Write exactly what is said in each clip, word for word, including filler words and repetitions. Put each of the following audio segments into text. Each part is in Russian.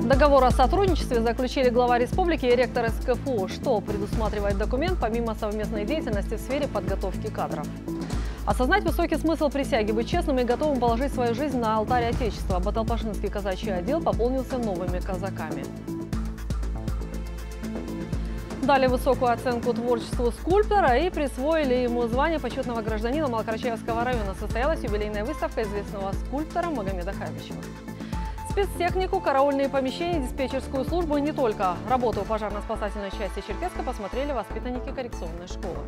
Договор о сотрудничестве заключили глава республики и ректор эс ка эф у. Что предусматривает документ помимо совместной деятельности в сфере подготовки кадров? Осознать высокий смысл присяги, быть честным и готовым положить свою жизнь на алтарь Отечества. Баталпашинский казачий отдел пополнился новыми казаками. Дали высокую оценку творчеству скульптора и присвоили ему звание почетного гражданина Малокарачаевского района. Состоялась юбилейная выставка известного скульптора Магомеда Хайбичева. Спецтехнику, караульные помещения, диспетчерскую службу и не только. Работу пожарно-спасательной части Черкесска посмотрели воспитанники коррекционной школы.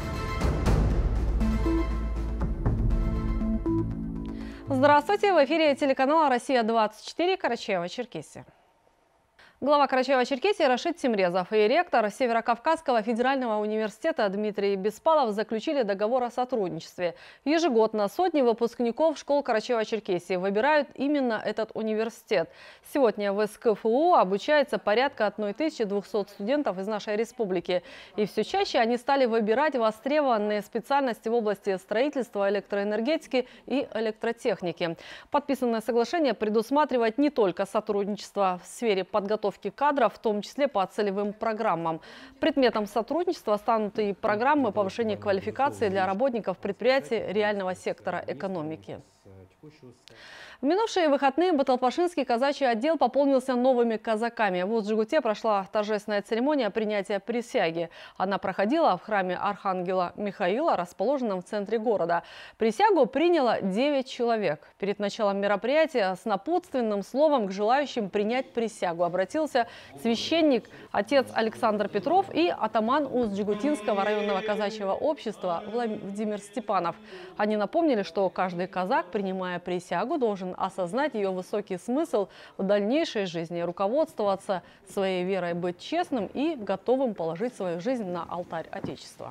Здравствуйте! В эфире телеканала «Россия двадцать четыре», Карачаево-Черкесия. Глава Карачаево-Черкесии Рашид Тимрезов и ректор Северокавказского федерального университета Дмитрий Беспалов заключили договор о сотрудничестве. Ежегодно сотни выпускников школ Карачаево-Черкесии выбирают именно этот университет. Сегодня в эс ка эф у обучается порядка тысячи двухсот студентов из нашей республики. И все чаще они стали выбирать востребованные специальности в области строительства, электроэнергетики и электротехники. Подписанное соглашение предусматривает не только сотрудничество в сфере подготовки кадров, в том числе по целевым программам. Предметом сотрудничества станут и программы повышения квалификации для работников предприятий реального сектора экономики. В минувшие выходные Баталпашинский казачий отдел пополнился новыми казаками. В Усть-Жигуте прошла торжественная церемония принятия присяги. Она проходила в храме Архангела Михаила, расположенном в центре города. Присягу приняло девять человек. Перед началом мероприятия с напутственным словом к желающим принять присягу обратился священник отец Александр Петров и атаман Усть-Жигутинского районного казачьего общества Владимир Степанов. Они напомнили, что каждый казак, принимая присягу, должен осознать ее высокий смысл в дальнейшей жизни, руководствоваться своей верой, быть честным и готовым положить свою жизнь на алтарь Отечества.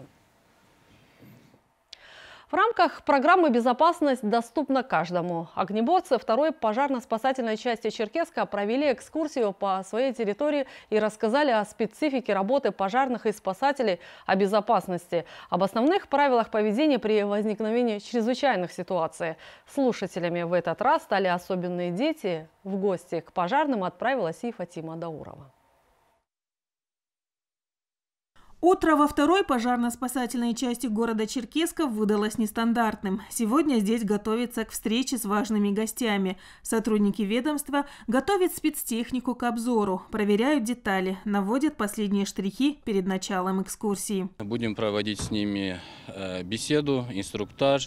В рамках программы «Безопасность доступна каждому» огнеборцы второй пожарно-спасательной части Черкесска провели экскурсию по своей территории и рассказали о специфике работы пожарных и спасателей, о безопасности, об основных правилах поведения при возникновении чрезвычайных ситуаций. Слушателями в этот раз стали особенные дети. В гости к пожарным отправилась и Фатима Даурова. Утро во второй пожарно-спасательной части города Черкесска выдалось нестандартным. Сегодня здесь готовятся к встрече с важными гостями. Сотрудники ведомства готовят спецтехнику к обзору, проверяют детали, наводят последние штрихи перед началом экскурсии. Будем проводить с ними беседу, инструктаж.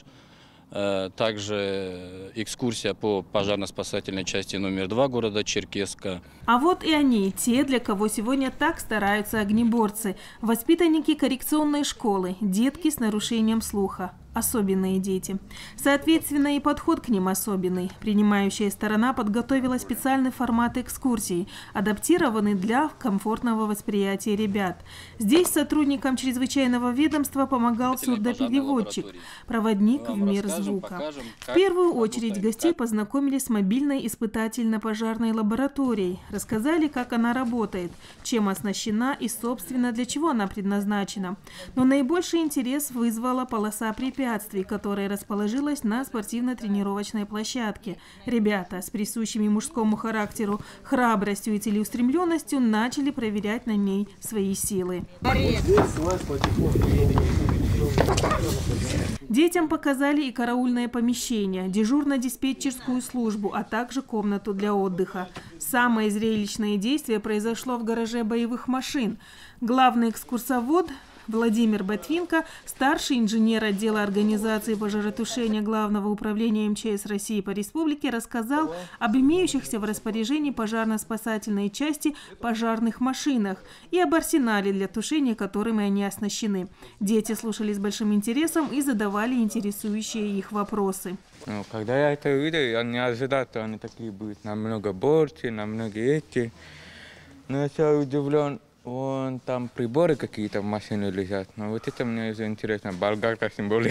Также экскурсия по пожарно-спасательной части номер два города Черкесска. А вот и они, те, для кого сегодня так стараются огнеборцы. Воспитанники коррекционной школы, детки с нарушением слуха. Особенные дети. Соответственно, и подход к ним особенный. Принимающая сторона подготовила специальный формат экскурсий, адаптированный для комфортного восприятия ребят. Здесь сотрудникам чрезвычайного ведомства помогал сурдопереводчик, проводник в мир звука. В первую очередь гостей познакомили с мобильной испытательно-пожарной лабораторией, рассказали, как она работает, чем оснащена и, собственно, для чего она предназначена. Но наибольший интерес вызвала полоса препятствий, которая расположилась на спортивно-тренировочной площадке. Ребята с присущими мужскому характеру храбростью и целеустремленностью начали проверять на ней свои силы. Детям показали и караульное помещение, дежурно-диспетчерскую службу, а также комнату для отдыха. Самое зрелищное действие произошло в гараже боевых машин. Главный экскурсовод Владимир Ботвинко, старший инженер отдела организации пожаротушения Главного управления эм че эс России по республике, рассказал об имеющихся в распоряжении пожарно-спасательной части пожарных машинах и об арсенале для тушения, которыми они оснащены. Дети слушали с большим интересом и задавали интересующие их вопросы. Ну, когда я это увидел, я не ожидал, что они такие будут. Намного больше, намного эти. Но я удивлен. Вон там приборы какие-то в машине лежат. Но вот это мне уже интересно. Болгарка символика.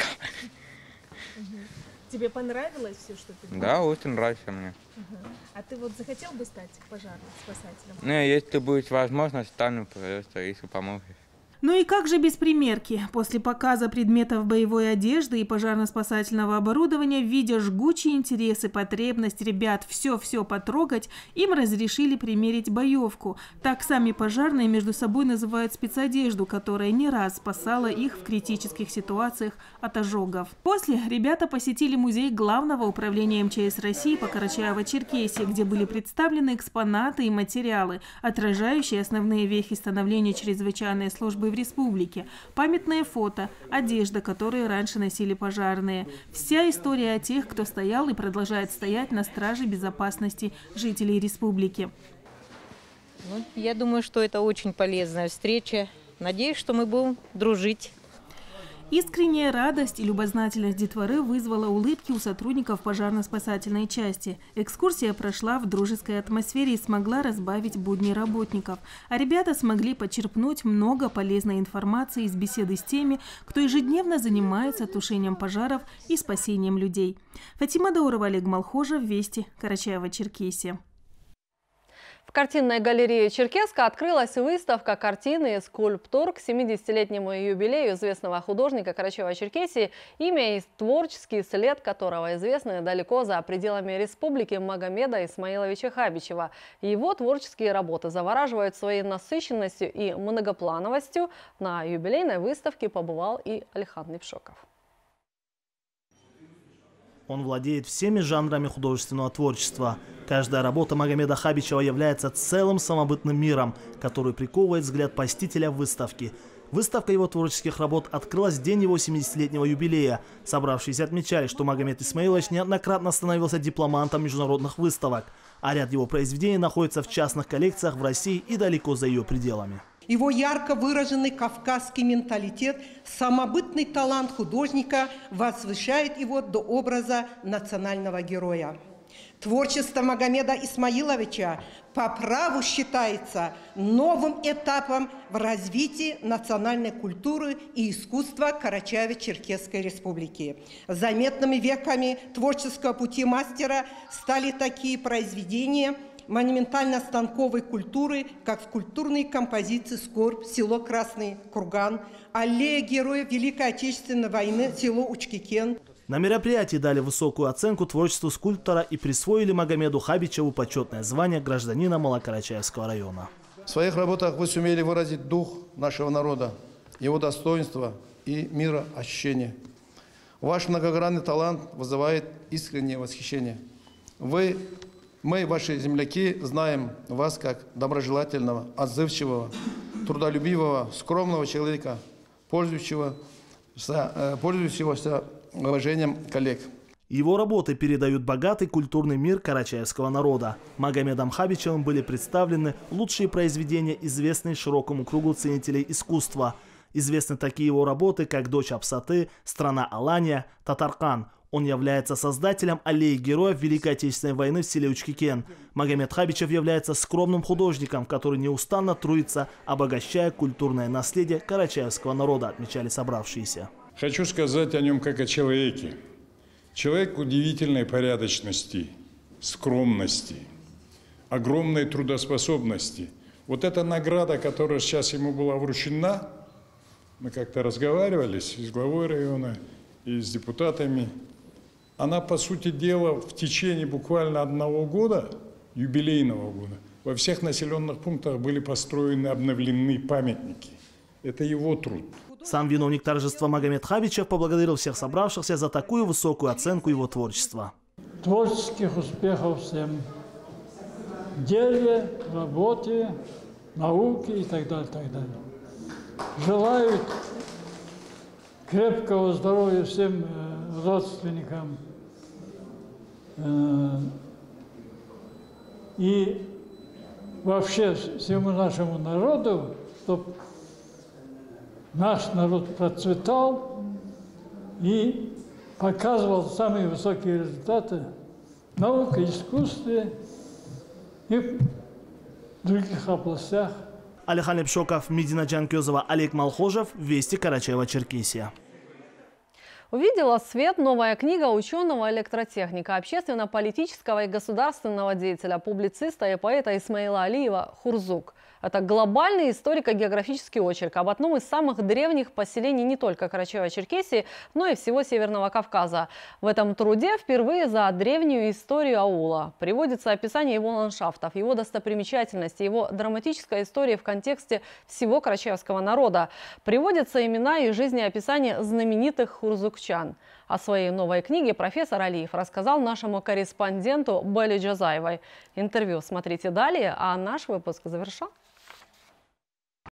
Тебе понравилось все, что ты делал? Да, очень нравится мне. Угу. А ты вот захотел бы стать пожарным спасателем? Не, если будет возможность, стану, пожалуйста, если поможешь. Ну и как же без примерки? После показа предметов боевой одежды и пожарно-спасательного оборудования, видя жгучий интерес и потребность ребят все-все потрогать, им разрешили примерить боевку. Так сами пожарные между собой называют спецодежду, которая не раз спасала их в критических ситуациях от ожогов. После ребята посетили музей Главного управления эм че эс России по Карачаево-Черкесии, где были представлены экспонаты и материалы, отражающие основные вехи становления чрезвычайной службы в республике, памятные фото, одежда, которые раньше носили пожарные. Вся история о тех, кто стоял и продолжает стоять на страже безопасности жителей республики. Ну, я думаю, что это очень полезная встреча. Надеюсь, что мы будем дружить. Искренняя радость и любознательность детворы вызвала улыбки у сотрудников пожарно-спасательной части. Экскурсия прошла в дружеской атмосфере и смогла разбавить будни работников. А ребята смогли почерпнуть много полезной информации из беседы с теми, кто ежедневно занимается тушением пожаров и спасением людей. Фатима Даурова, Олег Малхожев, Вести, Карачаево-Черкесия. В картинной галерее Черкесска открылась выставка картин и скульптур к семидесятилетнему юбилею известного художника Карачаево-Черкесии, имя и творческий след которого известны далеко за пределами республики Магомеда Исмаиловича Хабичева. Его творческие работы завораживают своей насыщенностью и многоплановостью. На юбилейной выставке побывал и Алихан Лепшоков. Он владеет всеми жанрами художественного творчества. Каждая работа Магомеда Хабичева является целым самобытным миром, который приковывает взгляд посетителя в выставке. Выставка его творческих работ открылась в день его семидесятилетнего юбилея. Собравшиеся отмечали, что Магомед Исмаилович неоднократно становился дипломантом международных выставок, а ряд его произведений находится в частных коллекциях в России и далеко за ее пределами. Его ярко выраженный кавказский менталитет, самобытный талант художника возвышает его до образа национального героя. Творчество Магомеда Исмаиловича по праву считается новым этапом в развитии национальной культуры и искусства Карачаево-Черкесской республики. Заметными веками творческого пути мастера стали такие произведения монументально-станковой культуры, как скульптурные композиции «Скорбь», село Красный Курган, аллея героев Великой Отечественной войны, село Учкикен. На мероприятии дали высокую оценку творчеству скульптора и присвоили Магомеду Хабичеву почетное звание гражданина Малокарачаевского района. В своих работах вы сумели выразить дух нашего народа, его достоинство и мироощущение. Ваш многогранный талант вызывает искреннее восхищение. Вы Мы, ваши земляки, знаем вас как доброжелательного, отзывчивого, трудолюбивого, скромного человека, пользующегося, пользующегося уважением коллег. Его работы передают богатый культурный мир карачаевского народа. Магомедом Хабичевым были представлены лучшие произведения, известные широкому кругу ценителей искусства. Известны такие его работы, как «Дочь Апсаты», «Страна Алания», «Татаркан». Он является создателем аллеи героев Великой Отечественной войны в селе Учкикен. Магомед Хабичев является скромным художником, который неустанно трудится, обогащая культурное наследие карачаевского народа, отмечали собравшиеся. Хочу сказать о нем как о человеке. Человек удивительной порядочности, скромности, огромной трудоспособности. Вот эта награда, которая сейчас ему была вручена, мы как-то разговаривали с главой района и с депутатами, она, по сути дела, в течение буквально одного года, юбилейного года, во всех населенных пунктах были построены, обновлены памятники. Это его труд. Сам виновник торжества Магомед Хабичев поблагодарил всех собравшихся за такую высокую оценку его творчества. Творческих успехов всем в деле, работе, науке и так далее, так далее. Желаю крепкого здоровья всем родственникам и вообще всему нашему народу, чтобы наш народ процветал и показывал самые высокие результаты в науке, искусстве и в других областях. Алихан Лепшоков, Медина Джанкезова, Олег Малхожев, Вести, Карачаево-Черкесия. Увидела свет новая книга ученого-электротехника, общественно-политического и государственного деятеля, публициста и поэта Исмаила Алиева «Хурзук». Это глобальный историко-географический очерк об одном из самых древних поселений не только Карачаево-Черкесии, но и всего Северного Кавказа. В этом труде впервые за древнюю историю аула приводится описание его ландшафтов, его достопримечательностей, его драматической истории в контексте всего карачаевского народа. Приводятся имена и жизнеописания знаменитых хурзукчан. О своей новой книге профессор Алиев рассказал нашему корреспонденту Белле Джазаевой. Интервью смотрите далее, а наш выпуск завершен.